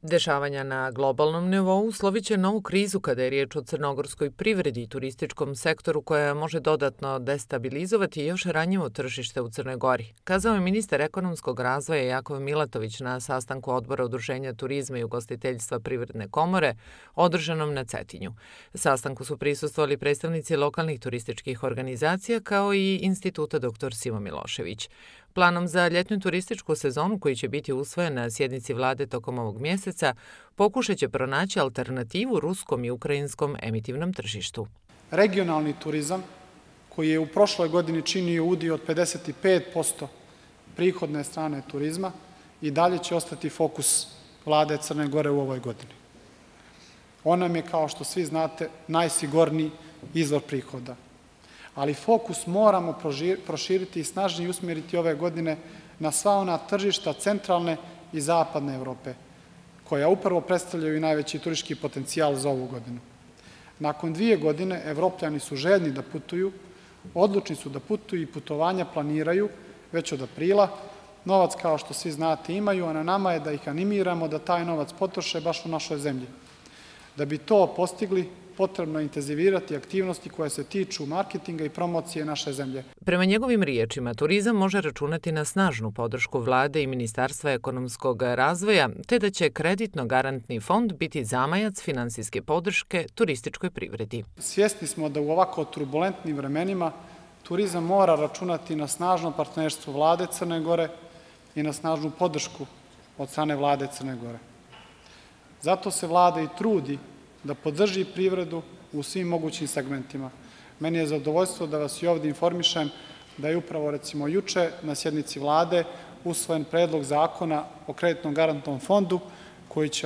Dešavanja na globalnom nivou usloviće novu krizu kada je riječ o crnogorskoj privredi i turističkom sektoru koja može dodatno destabilizovati još ranjivo tržište u Crnoj Gori, kazao je ministar ekonomskog razvoja Jakov Milatović na sastanku Odbora udruženja turizma i ugostiteljstva Privredne komore održanom na Cetinju. Sastanku su prisustvovali predstavnici lokalnih turističkih organizacija kao i Instituta dr. Simo Milošević. Planom za ljetnu turističku sezonu koji će biti usvojen na sjednici vlade tokom ovog mjeseca pokušat će pronaći alternativu ruskom i ukrajinskom emitivnom tržištu. Regionalni turizam koji je u prošloj godini činio udio od 55% prihodne strane turizma i dalje će ostati fokus vlade Crne Gore u ovoj godini. On nam je, kao što svi znate, najsigurniji izvor prihoda. Ali fokus moramo proširiti i snažnije usmjeriti ove godine na sva ona tržišta centralne i zapadne Evrope, koja upravo predstavljaju i najveći turistički potencijal za ovu godinu. Nakon 2 godine Evropljani su željni da putuju, odlučni su da putuju i putovanja planiraju već od aprila. Novac, kao što svi znate, imaju, a na nama je da ih animiramo da taj novac potroše baš u našoj zemlji. Da bi to postigli, potrebno je intenzivirati aktivnosti koje se tiču marketinga i promocije naše zemlje. Prema njegovim riječima, turizam može računati na snažnu podršku vlade i Ministarstva ekonomskog razvoja, te da će kreditno-garantni fond biti zamajac finansijske podrške turističkoj privredi. Svjesni smo da u ovako turbulentnim vremenima turizam mora računati na snažno partnerstvo vlade Crne Gore i na snažnu podršku od strane vlade Crne Gore. Zato se vlada i trudi da podrži privredu u svim mogućim segmentima. Meni je zadovoljstvo da vas i ovdje informišem da je upravo, recimo, juče na sjednici vlade usvojen predlog zakona o kreditnom garantnom fondu koji će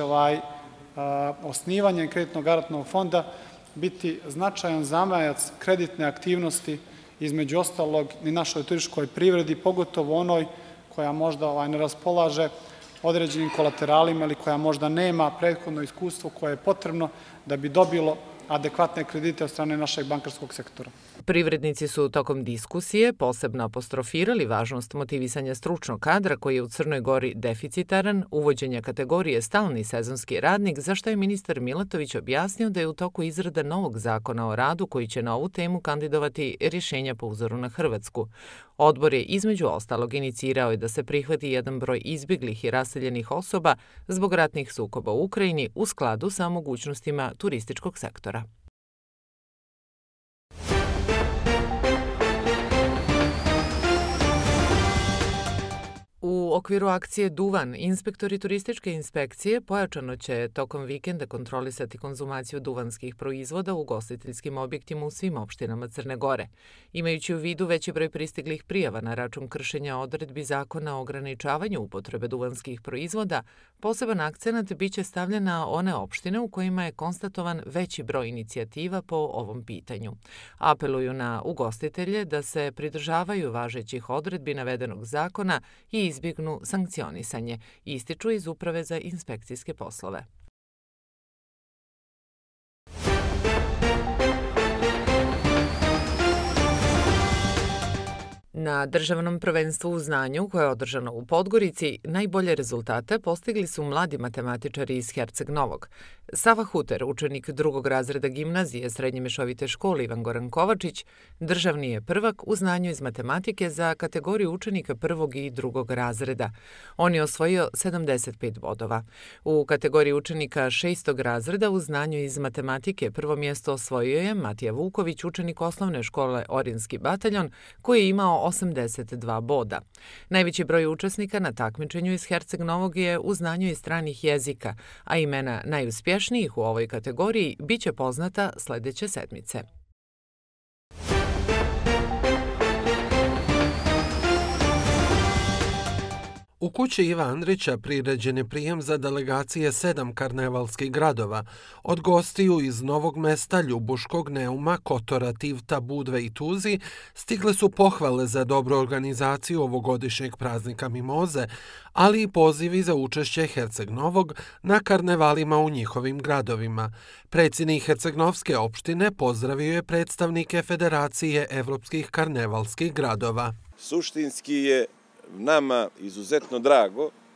osnivanjem kreditnog garantnog fonda biti značajan zamajac kreditne aktivnosti, između ostalog i našoj turističkoj privredi, pogotovo onoj koja možda ne raspolaže određenim kolateralima ili koja možda nema prethodno iskustvo koje je potrebno da bi dobilo adekvatne kredite od strane našeg bankarskog sektora. Privrednici su tokom diskusije posebno apostrofirali važnost motivisanja stručnog kadra koji je u Crnoj Gori deficitaran, uvođenja kategorije stalni sezonski radnik, za što je ministar Milatović objasnio da je u toku izrada novog zakona o radu koji će na ovu temu kandidovati rješenja po uzoru na Hrvatsku. Odbor je između ostalog inicirao da se prihvati jedan broj izbjeglih i raseljenih osoba zbog ratnih sukoba u Ukrajini u skladu sa mogućnostima turističkog sektora. U okviru akcije Duvan, inspektori turističke inspekcije pojačano će tokom vikenda kontrolisati konzumaciju duvanskih proizvoda u ugostiteljskim objektima u svim opštinama Crne Gore. Imajući u vidu veći broj pristiglih prijava na račun kršenja odredbi zakona o ograničavanju upotrebe duvanskih proizvoda, poseban akcenat biće stavljen na one opštine u kojima je konstatovan veći broj inicijativa po ovom pitanju. Apeluju na ugostitelje da se pridržavaju važećih odredbi navedenog zakona i izbjegnu sankcionisanje, ističu iz Uprave za inspekcijske poslove. Na državnom prvenstvu u znanju koje je održano u Podgorici, najbolje rezultate postigli su mladi matematičari iz Herceg Novog. Sava Huter, učenik 2. razreda gimnazije Srednje mješovite škole Ivan Goran Kovačić, državni je prvak u znanju iz matematike za kategoriju učenika 1. i 2. razreda. On je osvojio 75 bodova. U kategoriji učenika 6. razreda u znanju iz matematike prvo mjesto osvojio je Matija Vuković, učenik osnovne škole Orinski bataljon, koji je imao 82 boda. Najveći broj učesnika na takmičenju iz Herceg Novog je u znanju iz stranih jezika, a imena najuspješnijih u ovoj kategoriji biće poznata sljedeće sedmice. U kući Iva Andrića priređen je prijem za delegacije 7 karnevalskih gradova. Od gostiju iz Novog Mesta, Ljubuškog, Neuma, Kotora, Tivta, Budve i Tuzi stigle su pohvale za dobru organizaciju ovogodišnjeg praznika Mimoze, ali i pozivi za učešće Herceg Novog na karnevalima u njihovim gradovima. Predsjednik Hercegnovske opštine pozdravio je predstavnike Federacije evropskih karnevalskih gradova. Suštinski je nama izuzetno drago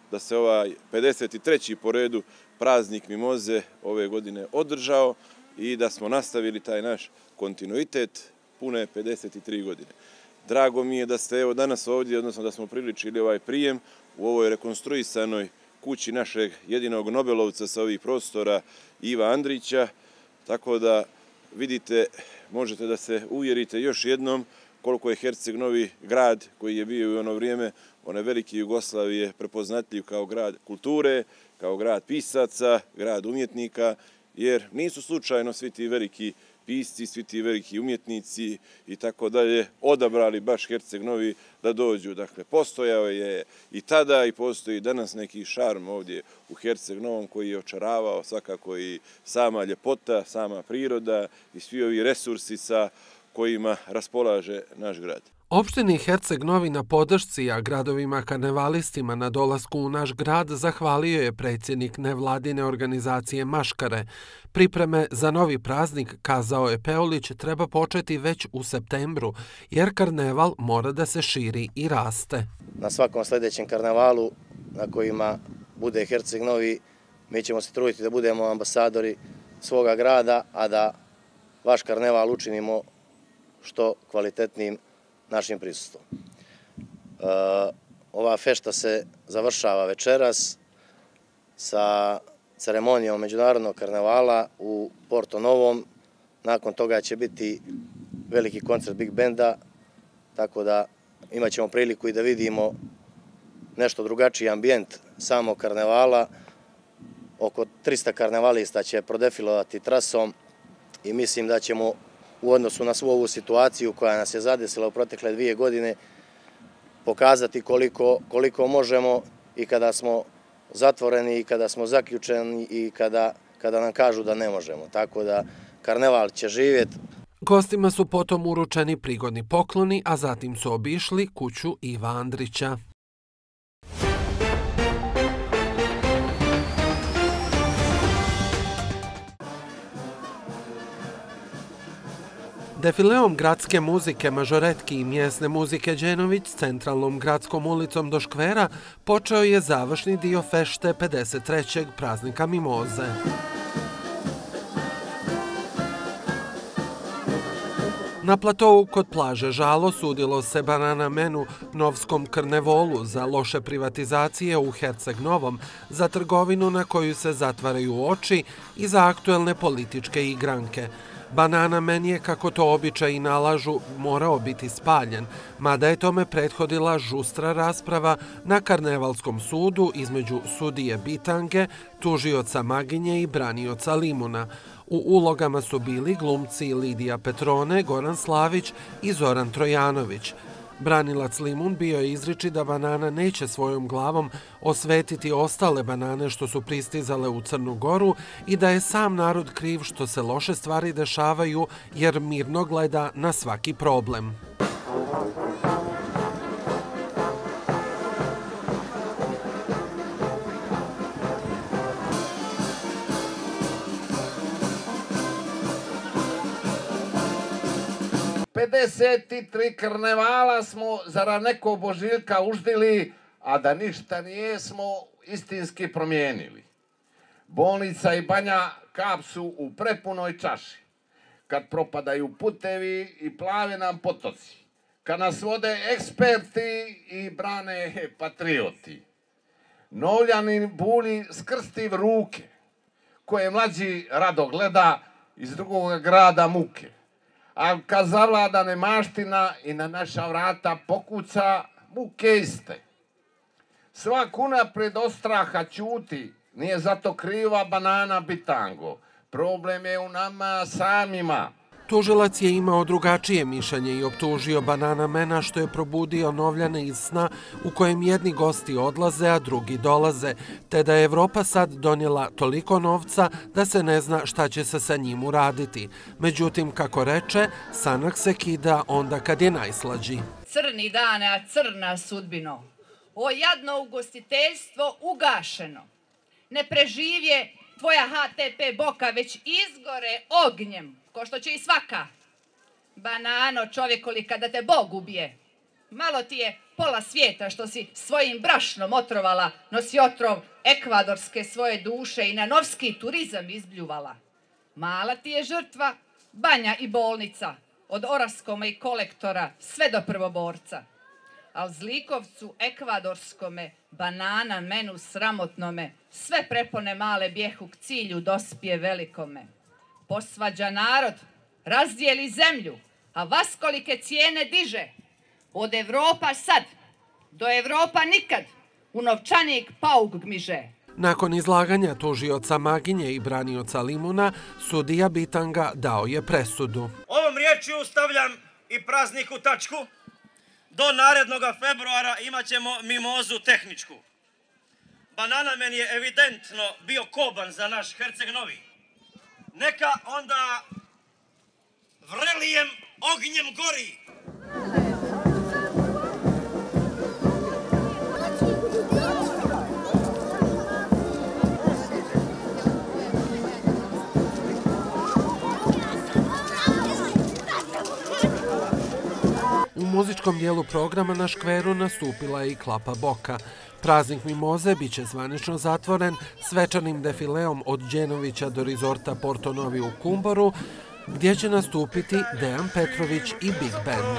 da se ovaj 53. po redu praznik mimoze ove godine održao i da smo nastavili taj naš kontinuitet pune 53 godine. Drago mi je da ste evo danas ovdje, odnosno da smo priličili ovaj prijem u ovoj rekonstruisanoj kući našeg jedinog Nobelovca sa ovih prostora Iva Andrića, tako da vidite, možete da se uvjerite još jednom koliko je Herceg Novi grad koji je bio u ono vrijeme, one velike Jugoslavije, prepoznatljiv kao grad kulture, kao grad pisaca, grad umjetnika, jer nisu slučajno svi ti veliki pisci, svi ti veliki umjetnici i tako dalje odabrali baš Herceg Novi da dođu. Dakle, postojao je i tada i postoji danas neki šarm ovdje u Herceg Novom koji je očaravao svakako i sama ljepota, sama priroda i svi ovi resursi sa kojima raspolaže naš grad. Opštini Herceg Novi na podršci, a gradovima karnevalistima na dolasku u naš grad zahvalio je predsjednik nevladine organizacije Maškare. Pripreme za novi praznik, kazao je Peulić, treba početi već u septembru, jer karneval mora da se širi i raste. Na svakom sljedećem karnevalu na kojima bude Herceg Novi, mi ćemo se truditi da budemo ambasadori svoga grada, a da vaš karneval učinimo što kvalitetnijim našim prisustvom. Ova fešta se završava večeras sa ceremonijom međunarodnog karnevala u Porto Novom. Nakon toga će biti veliki koncert Big Benda, tako da imat ćemo priliku i da vidimo nešto drugačiji ambijent samog karnevala. Oko 300 karnevalista će prodefilovati trasom i mislim da ćemo u odnosu na svu ovu situaciju koja nas je zadesila u protekle 2 godine pokazati koliko možemo i kada smo zatvoreni i kada smo zaključeni i kada nam kažu da ne možemo. Tako da karneval će živjeti. Gostima su potom uručeni prigodni pokloni, a zatim su obišli kuću Iva Andrića. Defileom gradske muzike, mažoretki i mjesne muzike Đenović s centralnom gradskom ulicom do škvera počeo je završni dio fešte 53. praznika mimoze. Na platovu kod plaže Žalo sudilo se Banana Menu Novskom Krnevolu za loše privatizacije u Herceg Novom, za trgovinu na koju se zatvaraju oči i za aktuelne političke igranke. Banana Men je, kako to običaji nalažu, morao biti spaljen, mada je tome prethodila žustra rasprava na Karnevalskom sudu između sudije Bitange, tužioca Maginje i branioca Limuna. U ulogama su bili glumci Lidija Petrone, Goran Slavić i Zoran Trojanović. Branilac Limun bio je izriči da Banana neće svojom glavom osvetiti ostale banane što su pristizale u Crnu Goru i da je sam narod kriv što se loše stvari dešavaju jer mirno gleda na svaki problem. Pedeset tri karnevala smo zarad nekog Božiljka uždili, a da ništa nijesmo istinski promijenili. Bolnica i banja kap su u prepunoj čaši. Kad propadaju putevi i plave nam potoci. Kad nas vode eksperti i brane patrioti. Novljanin buli skrstiv ruke, koje mlađi rado gleda iz drugog grada muke. A kad zavlada nemaština i na naša vrata pokuca, muke iste. Svak unapred od straha ćuti, nije zato kriva Banana Bitango. Problem je u nama samima. Tužilac je imao drugačije mišljenje i optužio Banana Mena što je probudio Novljane iz sna u kojem jedni gosti odlaze, a drugi dolaze, te da je Evropa sad donijela toliko novca da se ne zna šta će se sa njim uraditi. Međutim, kako reče, sanak se kida onda kad je najslađi. Crni dane, a crna sudbino. O jadno ugostiteljstvo ugašeno. Ne preživje tvoja HTP boka, već izgore ognjem, ko što će i svaka. Banano, čovjekoli, kada te Bog ubije. Malo ti je pola svijeta što si svojim brašnom otrovala, nosi otrov ekvadorske svoje duše i na novski turizam izbljuvala. Mala ti je žrtva banja i bolnica, od oraskoma i kolektora sve do prvoborca. Al zlikovcu ekvadorskome, banana menu sramotnome, sve prepone male bjehu k cilju dospije velikome. Posvađa narod, razdijeli zemlju, a vaskolike cijene diže. Od Evropa sad, do Evropa nikad, u novčanik pauk gmiže. Nakon izlaganja tužioca Maginje i branioca Limuna, sudija Bitanga dao je presudu. Ovom riječju stavljam i praznik u tačku. Do narednog februara imat ćemo mimozu tehničku. Banana meni je evidentno bio koban za naš Herceg Novi. Neka onda vrelijem ognjem gori. U muzičkom dijelu programa na škveru nastupila je i Klapa Boka. Praznik mimoze bit će zvanično zatvoren svečanim defileom od Đenovića do rizorta Porto Novi u Kumboru, gdje će nastupiti Dejan Petrović i Big Band.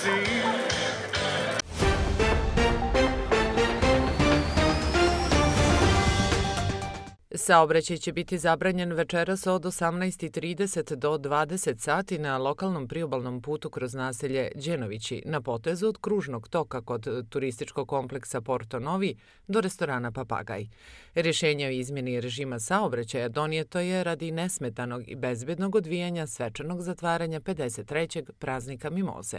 Saobraćaj će biti zabranjen večeras od 18:30 do 20 sati na lokalnom priobalnom putu kroz naselje Đenovići na potezu od kružnog toka kod turističkog kompleksa Porto Novi do restorana Papagaj. Rješenje o izmjeni režima saobraćaja donijeto je radi nesmetanog i bezbednog odvijanja svečanog zatvaranja 53. praznika mimoze.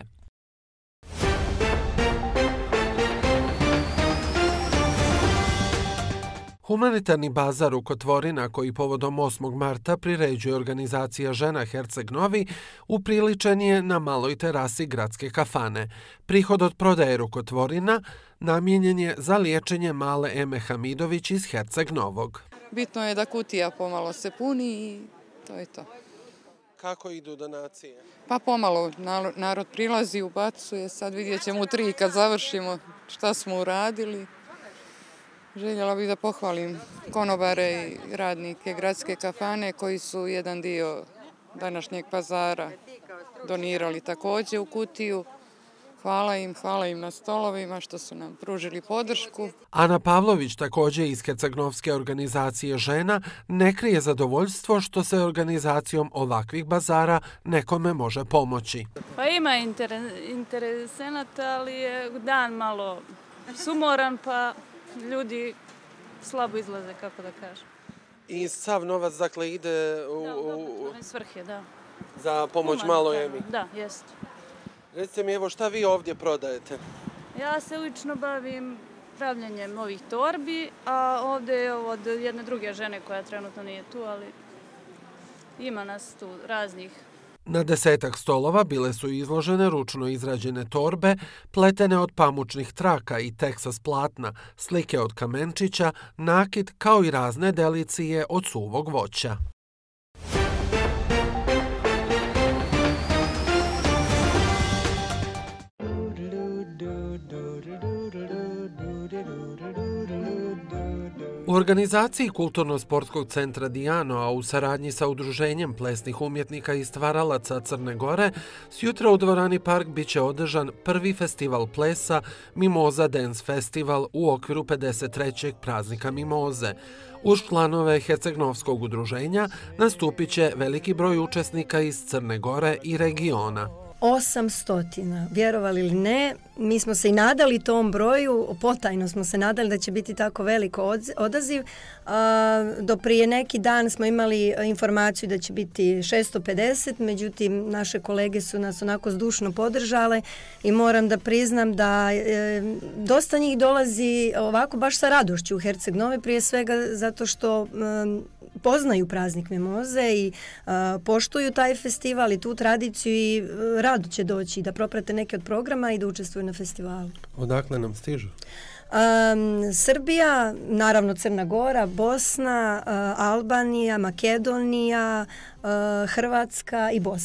Humanitarni bazar rukotvorina koji povodom 8. marta priređuje organizacija Žena Herceg Novi upriličen je na maloj terasi gradske kafane. Prihod od prodaje rukotvorina namijenjen je za liječenje male Eme Hamidović iz Herceg Novog. Bitno je da kutija pomalo se puni i to je to. Kako idu donacije? Pa pomalo narod prilazi, ubacuje, sad vidjet ćemo u 3 kad završimo šta smo uradili. Željela bih da pohvalim konobare i radnike gradske kafane koji su jedan dio današnjeg pazara donirali također u kutiju. Hvala im na stolovima što su nam pružili podršku. Ana Pavlović, također iz hercegnovske organizacije Žena, ne krije zadovoljstvo što se organizacijom ovakvih bazara nekome može pomoći. Pa ima interesenata, ali je dan malo sumoran, pa ljudi slabo izlaze, kako da kažem. I sav novac, dakle, ide u svrhe, da. Za pomoć maloj Emi? Da, jest. Recite mi, evo, šta vi ovdje prodajete? Ja se lično bavim pravljenjem ovih torbi, a ovdje je od jedne druge žene koja trenutno nije tu, ali ima nas tu raznih. Na 10 stolova bile su izložene ručno izrađene torbe, pletene od pamučnih traka i teksas platna, slike od kamenčića, nakit kao i razne delicije od suvog voća. U organizaciji Kulturno-sportskog centra Dijano, a u saradnji sa Udruženjem plesnih umjetnika i stvaralaca Crne Gore, sjutra u dvorani Park biće održan prvi festival plesa Mimoza Dance Festival u okviru 53. praznika Mimoze. Uz članove Hercegnovskog udruženja nastupit će veliki broj učesnika iz Crne Gore i regiona. 800, vjerovali ili ne, mi smo se i nadali tom broju, potajno smo se nadali da će biti tako veliko odaziv. Do prije neki dan smo imali informaciju da će biti 650, međutim naše kolege su nas onako zdušno podržale i moram da priznam da dosta njih dolazi ovako baš sa radošću u Herceg Novi, prije svega zato što poznaju praznik mimoze i poštuju taj festival i tu tradiciju i rado će doći da proprate neke od programa i da učestvuju na festivalu. Odakle nam stižu? Srbija, naravno Crna Gora, Bosna, Albanija, Makedonija, Hrvatska i Bosna.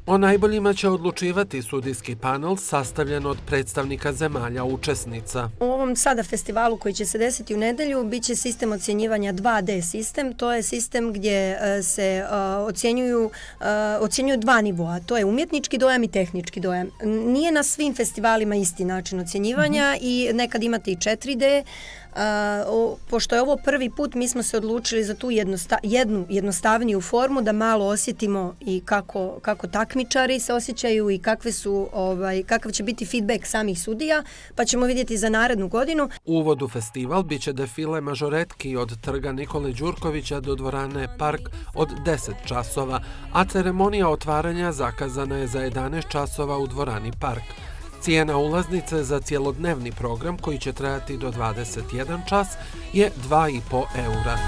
O najboljima će odlučivati sudijski panel sastavljen od predstavnika zemalja učesnica. U ovom sada festivalu koji će se desiti u nedelju bit će sistem ocjenjivanja 2D sistem. To je sistem gdje se ocjenjuju dva nivoa. To je umjetnički dojam i tehnički dojam. Nije na svim festivalima isti način ocjenjivanja i nekad imate i 4D. Pošto je ovo prvi put, mi smo se odlučili za tu jednu jednostavniju formu da malo osjetimo i kako takmičari se osjećaju i kakav će biti feedback samih sudija, pa ćemo vidjeti za narednu godinu. Uvod u festival biće defile mažoretki od trga Nikole Đurkovića do dvorane Park od 10 časova, a ceremonija otvaranja zakazana je za 11 časova u dvorani Park. Cijena ulaznice za cijelodnevni program koji će trajati do 21 čas je 2,5 eura.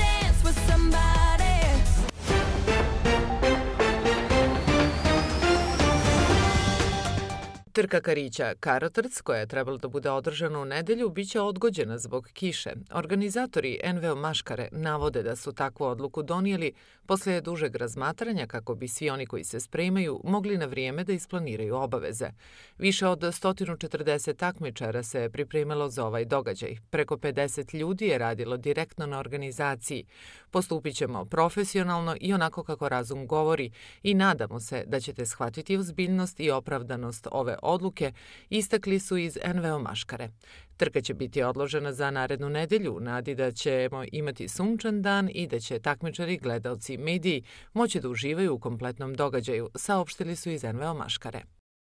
Trka karića Karotrc, koja je trebala da bude održana u nedelju, biće odgođena zbog kiše. Organizatori NVO Maškare navode da su takvu odluku donijeli posle dužeg razmatranja kako bi svi oni koji se spremaju mogli na vrijeme da isplaniraju obaveze. Više od 140 takmičara se pripremilo za ovaj događaj. Preko 50 ljudi je radilo direktno na organizaciji. Postupit ćemo profesionalno i onako kako razum govori i nadamo se da ćete shvatiti ozbiljnost i opravdanost ove odluke, istakli su iz NVO Maškare. Trka će biti odložena za narednu nedelju, nadi da ćemo imati sunčan dan i da će takmičari, gledaoci i mediji moći da uživaju u kompletnom događaju, saopštili su iz NVO Maškare.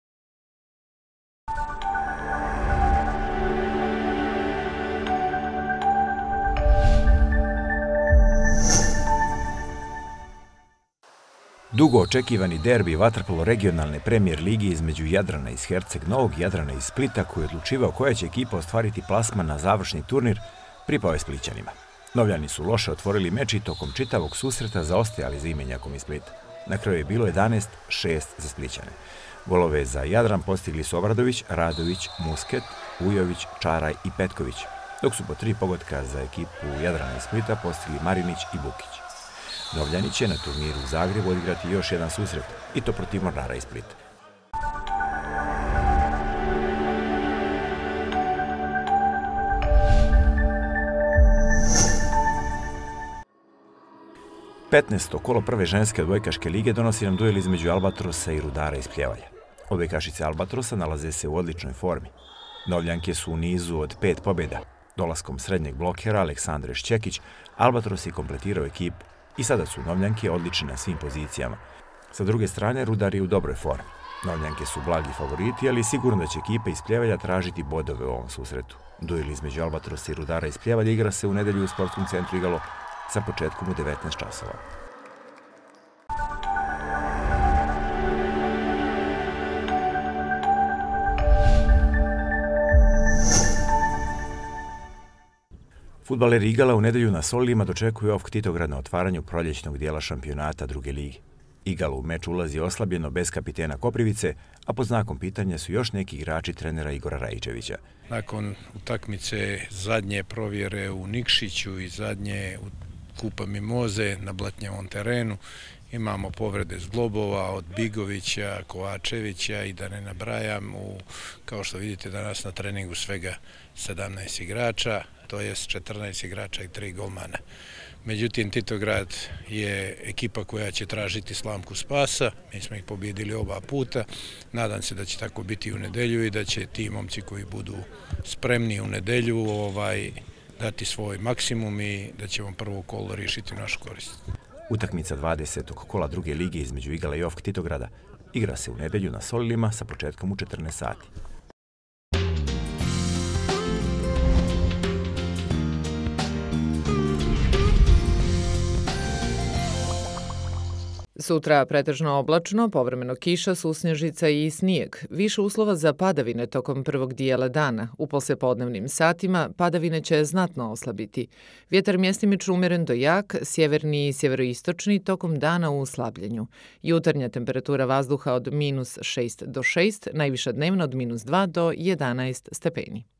Dugo očekivani derbi vaterpolo regionalne premijer ligi između Jadrana iz Herceg Novog i Jadrana iz Splita, koji je odlučivao koja će ekipa ostvariti plasman na završni turnir, pripao je Splićanima. Novljani su loše otvorili meč i tokom čitavog susreta zaostajali za imenjakom iz Splita. Na kraju je bilo 11-6 za Splićane. Golove za Jadran postigli su Obradović, Radović, Musket, Ujović, Čaraj i Petković, dok su po 3 pogotka za ekipu Jadrana iz Splita postigli Marinić i Bukić. Novljani će na turniru u Zagrebu odigrati još jedan susret, i to protiv Mornara iz Splita. Petnaesto kolo prve ženske odbojkaške lige donosi nam duel između Albatrosa i Rudara iz Pljevalja. Odbojkašice Albatrosa nalaze se u odličnoj formi. Novljanke su u nizu od 5 pobjeda. Dolaskom srednjeg blokera Aleksandre Šćekić, Albatros je kompletirao ekipu. I sada su Novljanke odlične na svim pozicijama. Sa druge strane, Rudar je u dobroj formi. Novljanke su blagi favoriti, ali sigurno da će ekipa iz Pljevalja tražiti bodove u ovom susretu. Duel između Albatrosa i Rudara iz Pljevalja igra se u nedelju u sportskom centru Igalo sa početkom u 19 časova. Fudbaleri Igala u nedelju na Solima dočekuju OFK Titograd na otvaranju proljećnog dijela šampionata druge lige. Igalo u meč ulazi oslabljeno bez kapitena Koprivice, a pod znakom pitanja su još neki igrači trenera Igora Rajičevića. Nakon utakmice zadnje provjere u Nikšiću i zadnje u Kupa Mimoze na blatnjavom terenu imamo povrede zglobova od Bigovića, Kovačevića i da ne nabrajam. Kao što vidite danas na treningu svega 17 igrača, to je 14 igrača i 3 golmana. Međutim, Titograd je ekipa koja će tražiti slamku spasa. Mi smo ih pobjedili oba puta. Nadam se da će tako biti u nedelju i da će ti momci koji budu spremni u nedelju dati svoj maksimum i da ćemo prvo kolo riješiti u našu korist. Utakmica 20. kola druge lige između Igala i OFK Titograda igra se u nedelju na Solima sa početkom u 14 sati. Sutra pretežno oblačno, povremeno kiša, susnježica i snijeg. Više uslova za padavine tokom prvog dijela dana. U poslijepodnevnim satima padavine će znatno oslabiti. Vjetar mjestimično umjeren do jak, sjeverni i sjeveroistočni tokom dana u slabljenju. Jutarnja temperatura vazduha od -6 do 6, najviša dnevna od -2 do 11 stepeni.